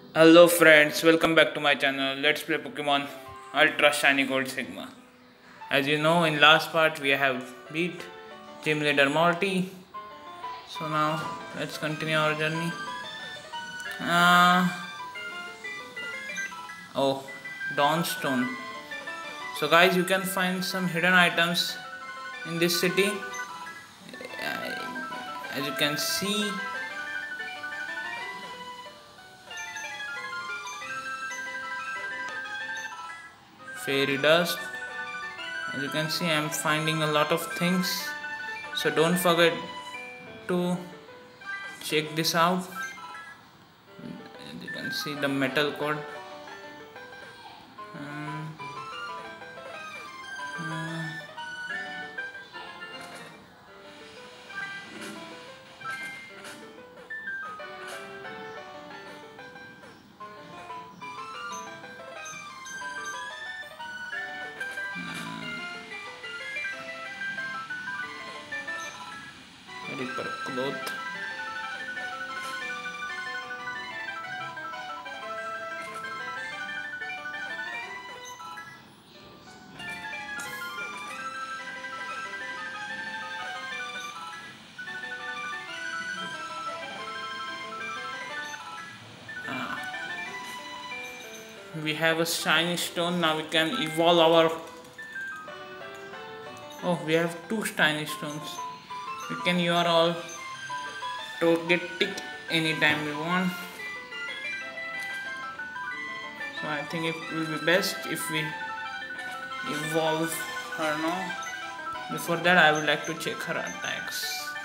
Hello friends, welcome back to my channel. Let's play Pokemon Ultra Shiny Gold Sigma. As you know, in last part we have beat Gym Leader Morty. So now let's continue our journey. Uh, oh, Dawnstone. So guys, you can find some hidden items in this city. As you can see, fairy dust. As you can see, I'm finding a lot of things. So don't forget to check this out. As you can see the metal code. Um, Reaper cloth. We have a shiny stone. Now we can evolve our. Oh, we have two shiny stones. We can use all Togetic anytime we want. So I think it will be best if we evolve her now. Before that, I would like to check her attacks.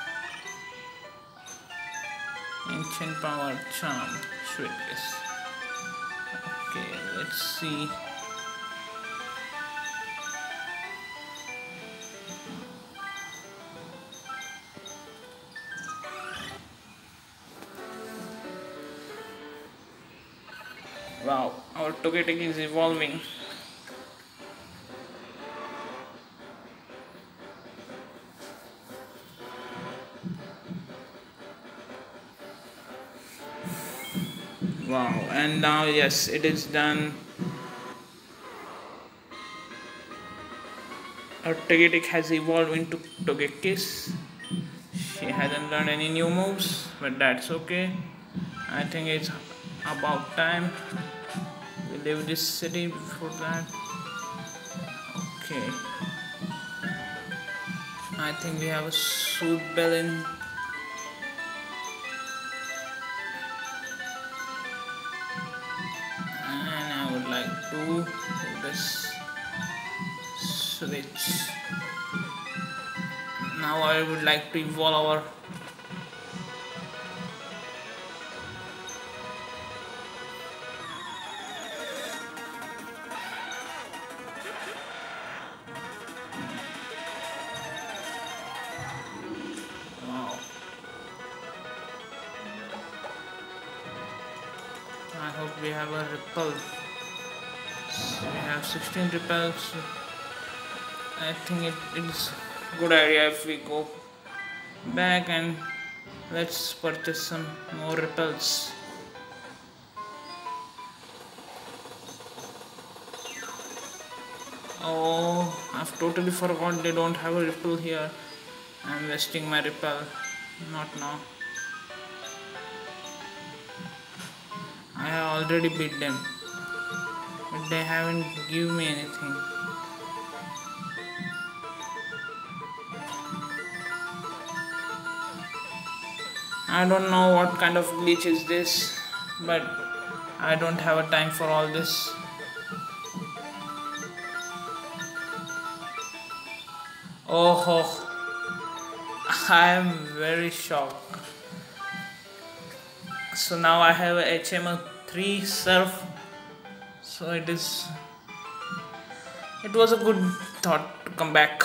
Ancient power, charm, sweetness. Okay, let's see. Wow, our Togetic is evolving. Wow, and now yes, it is done. Our Togetic has evolved into Togekiss. She hasn't learned any new moves, but that's okay. I think it's about time we leave this city before that. Okay. I think we have a suit bell in. And I would like to do this switch. Now I would like to evolve our wow. I hope we have a repel. So we have 16 repels. I think it is good idea if we go back and let's purchase some more repels. Oh, I've totally forgot they don't have a repel here. I'm wasting my repel. Not now. I have already beat them, but they haven't given me anything. I don't know what kind of glitch is this, but I don't have a time for all this. Oh, I am very shocked. So now I have a HML 3 surf. So it was a good thought to come back.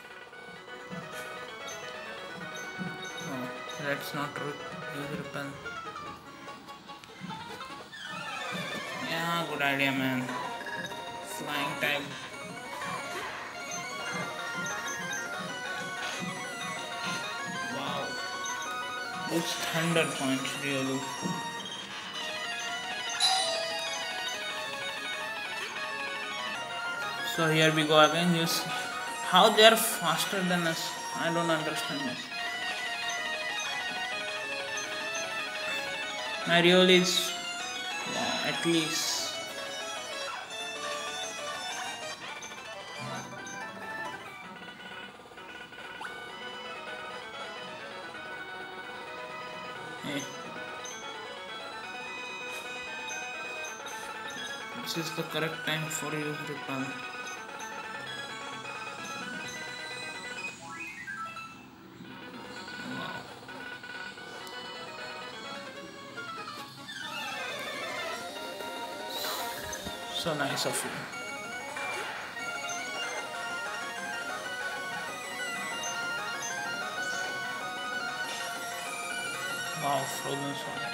Oh, let's not use repel. Yeah, good idea, man. Flying type. Wow. It's thunder punch, really. So here we go again. You see how they are faster than us. I don't understand this. My really is wow, at least. Hey. This is the correct time for you to repel. Wow. So nice of you. Wow, frozen solid.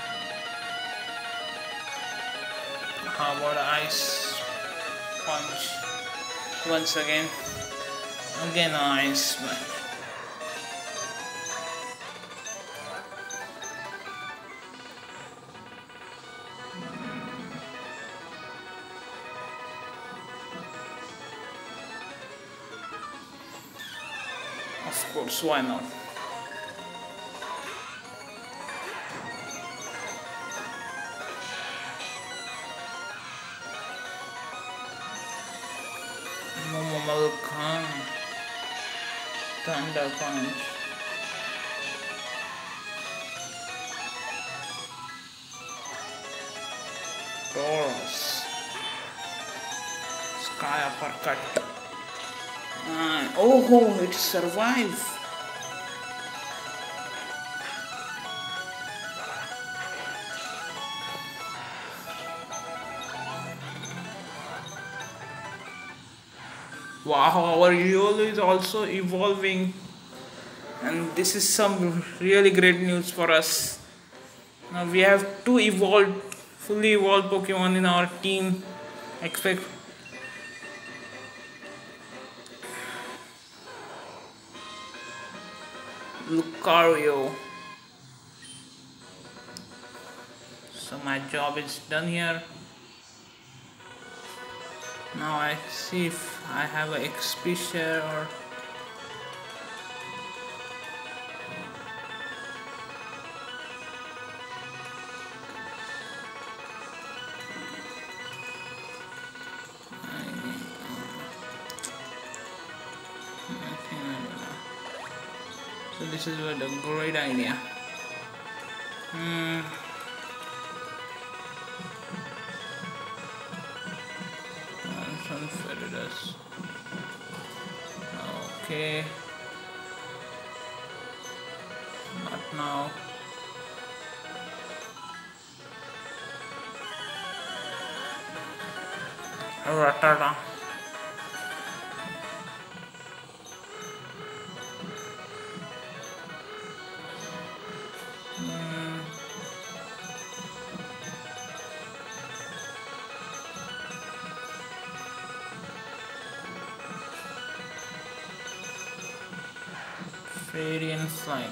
How about ice punch? Once again. Again ice punch. Of course, why not? Momo Khan. Thunder Punch. Taurus. Sky Uppercut. Oh, it survived. Wow, our Riolo is also evolving, and this is some really great news for us. Now we have two fully evolved Pokemon in our team. Expect Lucario. So my job is done here. Now I see if I have a XP share or so this is a great idea. Feathers. Okay. Not now. Rattata. Radiant Flight.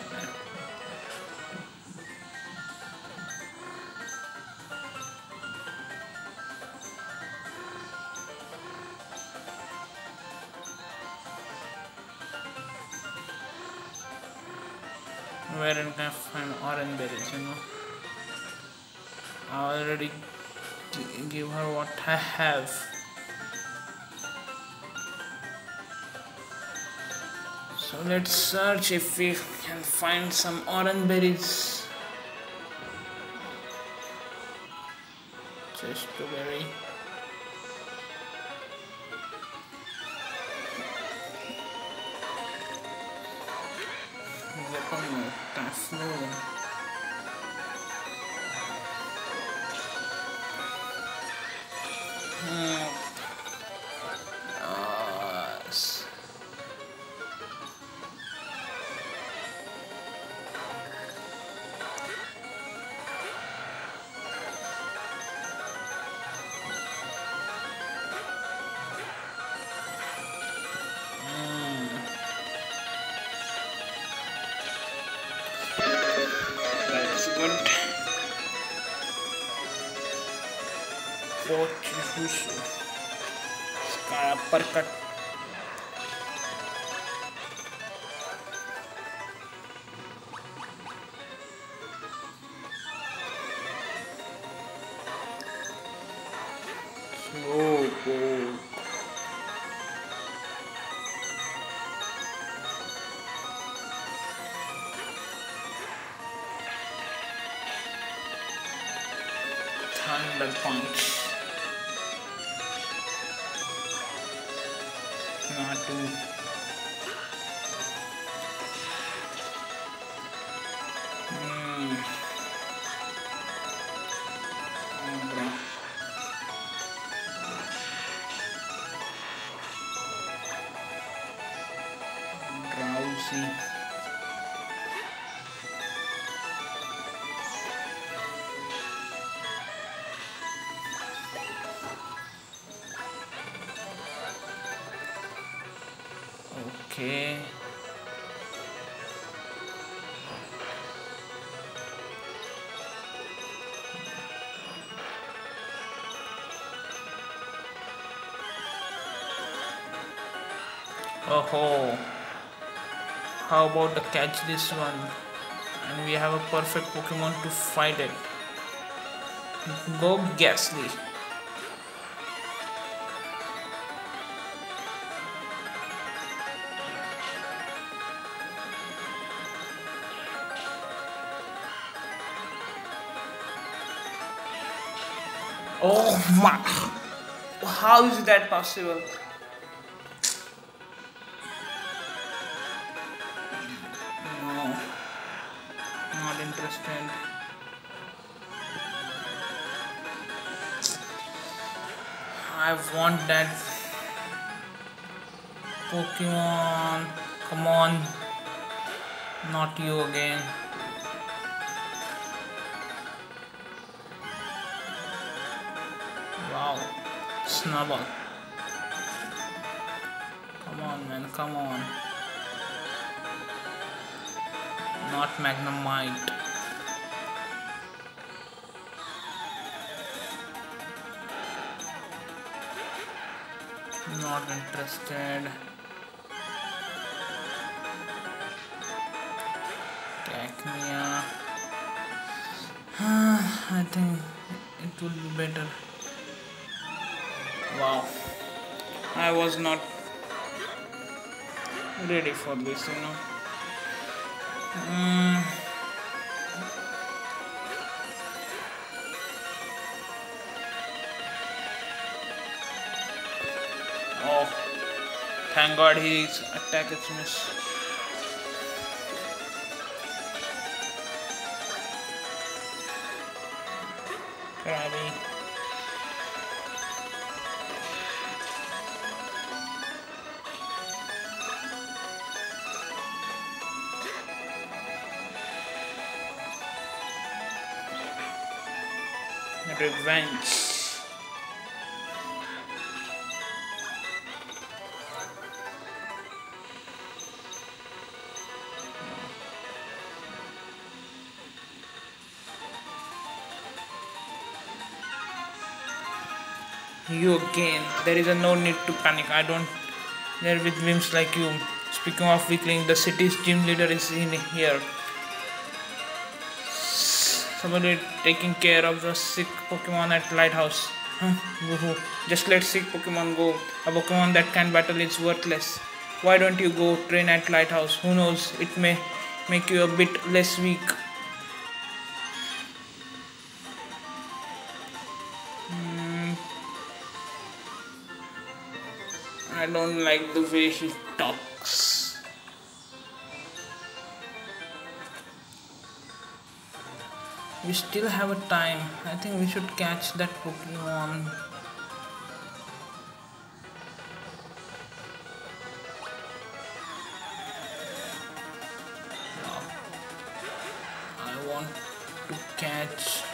Where can I find orange berries, you know? I already give her what I have. So let's search if we can find some orange berries. Just to berry. Weapon Typhoon. Yes. That's good. uppercut. Slow poke. Thunder punch. Natu. Cobra. Drowsy. Okay. Oh, how about to catch this one? And we have a perfect Pokemon to fight it. Go Ghastly. Oh my! How is that possible? No, not interested. I want that Pokemon. Come on, not you again. Wow, Snubble. Come on, man, come on. Not Magnemite. Not interested. Cacnea. I think it will be better. Wow. I was not ready for this, you know. Oh, thank God his attack is missed. Krabby. Revenge. You again. There is no need to panic. I don't. There with wimps like you. Speaking of weakling, the city's gym leader is in here. Somebody taking care of the sick Pokemon at Lighthouse. Woohoo. Just let sick Pokemon go. A Pokemon that can battle is worthless. Why don't you go train at Lighthouse? Who knows? It may make you a bit less weak. I don't like the way he talks. We still have a time. I think we should catch that Pokemon. I want to catch.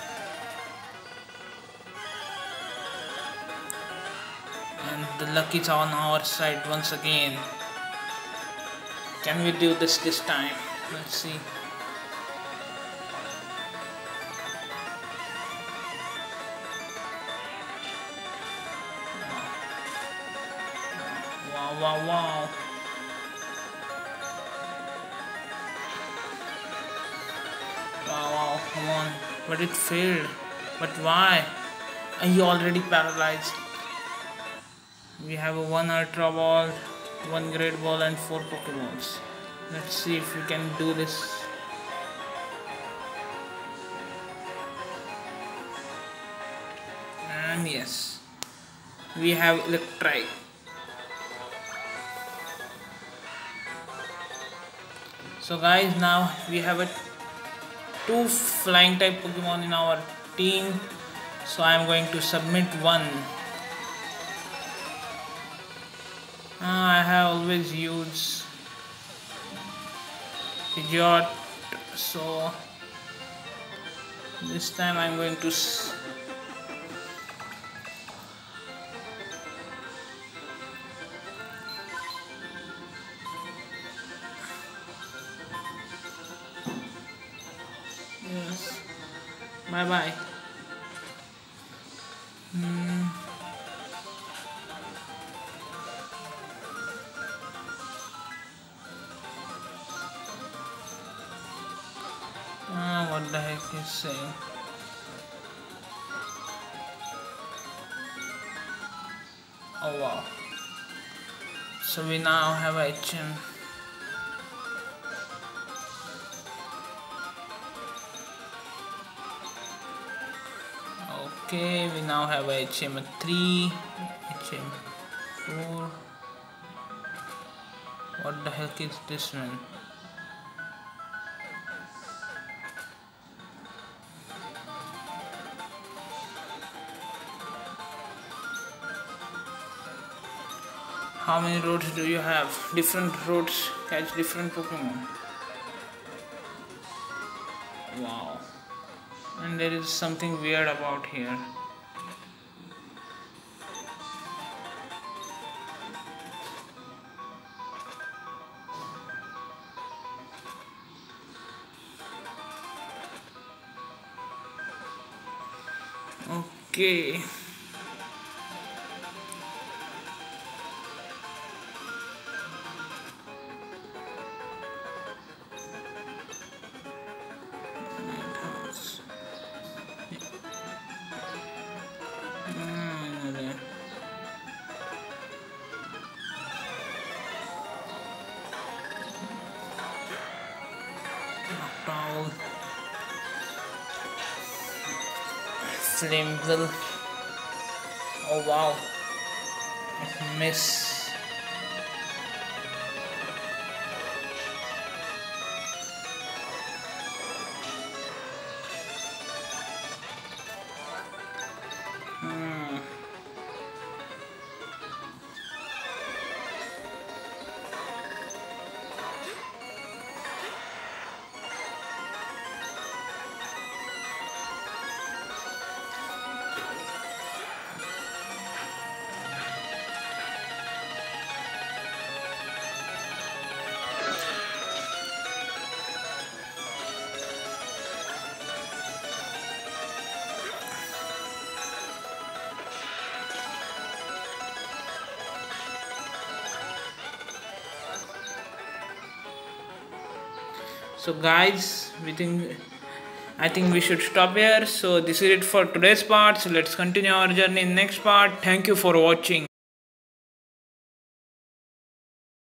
And the luck is on our side once again. Can we do this time? Let's see. wow, wow. Wow, wow, come on. But it failed. But why? He already paralyzed. We have a 1 Ultra Ball, 1 Great Ball and 4 Pokemons. Let's see if we can do this. And yes, we have Electrike. So guys, now we have a 2 flying type Pokemon in our team. So I am going to submit 1. I have always used Pidgeot, so this time I am going to yes, bye bye. What the heck is saying? Oh wow. So we now have HM. Okay, we now have HM3, HM4. What the heck is this one? How many roads do you have? Different roads catch different Pokemon. Wow. And there is something weird about here. Okay. Flameville. Oh wow. Miss. So guys, I think we should stop here. So this is it for today's part. So let's continue our journey in next part. Thank you for watching.